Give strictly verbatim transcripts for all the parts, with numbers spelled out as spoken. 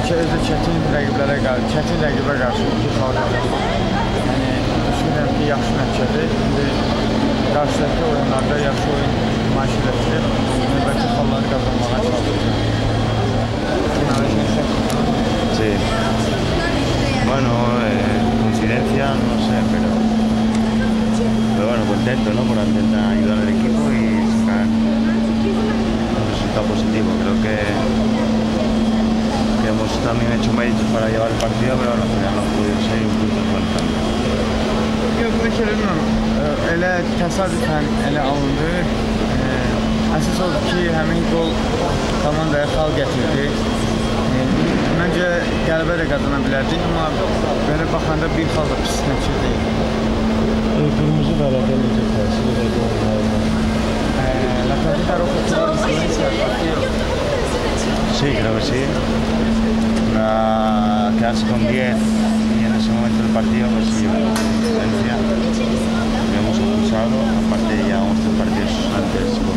özü çətin rəqiblərə qarşı, çətin rəqibə qarşı iki xal qazanmaq. Yəni, düşünürəm ki, yaxşı nəticədir. İndi qarşıdakı oyunlarda yaxşı oyun nümayiş edəcək. Növbəti xalları qazanmağa çalışacaq. Sí. Bueno, eh, coincidencia, no sé, pero, pero bueno, contento, ¿no? Por intentar ayudar al equipo y sacar un resultado positivo. Creo que, que hemos también hecho méritos para llevar el partido, pero al final no ha podido ser un punto importante. Yox, bəlkə bilməm, elə təsadüfən elə alındı. Əsas oldu ki, həmin gol komandaya xal gətirdi. Məncə qələbə də qazana bilərdik, amma belə baxanda bir xal da pis nəticə deyil. Qırmızı vərəqə necə təsir edəcək onlarla? La tarjeta roja tuvo influencia al partido. Sí, creo que sí. Una, quedarse con diez y en ese momento del partido pues sí, una influencia. Lo hemos expulsado, aparte ya llevamos tres partidos antes con,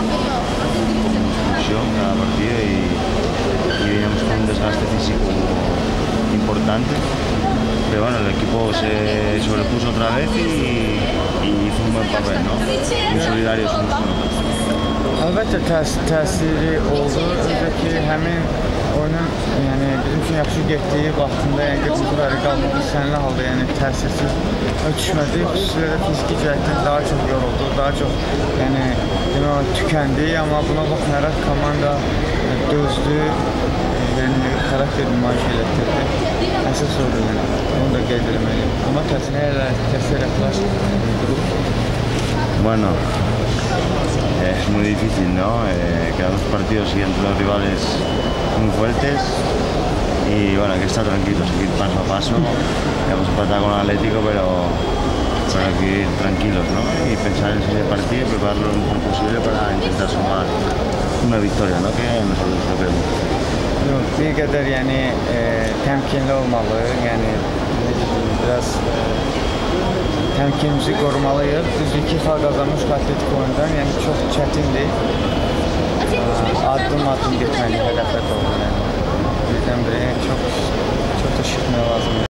con expulsión cada partido y, y veníamos con un desgaste físico importante. Pero bueno, el equipo se sobrepuso otra vez y, y hizo un buen papel, ¿no? Muy solidarios unos con otros. Əlbəttə təs təsiri oldu. Özdəki həmin oyunun yəni, bizim üçün yaxşı getdiyi vaxtında yəni, qırmızı vərəqə almaq istənilən halda yəni, təsirsiz ötüşmədi. Xüsusilə də fiziki cəhətdən daha çox yoruldu, daha çox yəni, demək, tükəndi. Amma buna baxmayaraq komanda dözdü, yəni, xarakter nümayiş elətdirdi. Əsas oldu, yəni, onu da qeyd eləməliyim. Amma təsir etməz qrup. Bueno, es muy difícil, ¿no? Eh, quedan dos partidos y entre los rivales muy fuertes y bueno, hay que estar tranquilos, seguir paso a paso. Hemos empatado con el Atlético, pero para seguir tranquilos, ¿no? Y pensar en ese partido y prepararlo lo mejor posible para intentar sumar una victoria, ¿no? Que nosotros lo queremos. Yox, bir qədər yəni e, təmkinli olmalı, yəni biraz e, təmkinimizi qorumalıyıq. Düz iki xal qazanmış Atlético oyundan, yəni çox çətindir. Addım-addım getməliyik, hədəfə doğru. Yəni, birdən-birə çox, çox da şıxmaq lazımdır.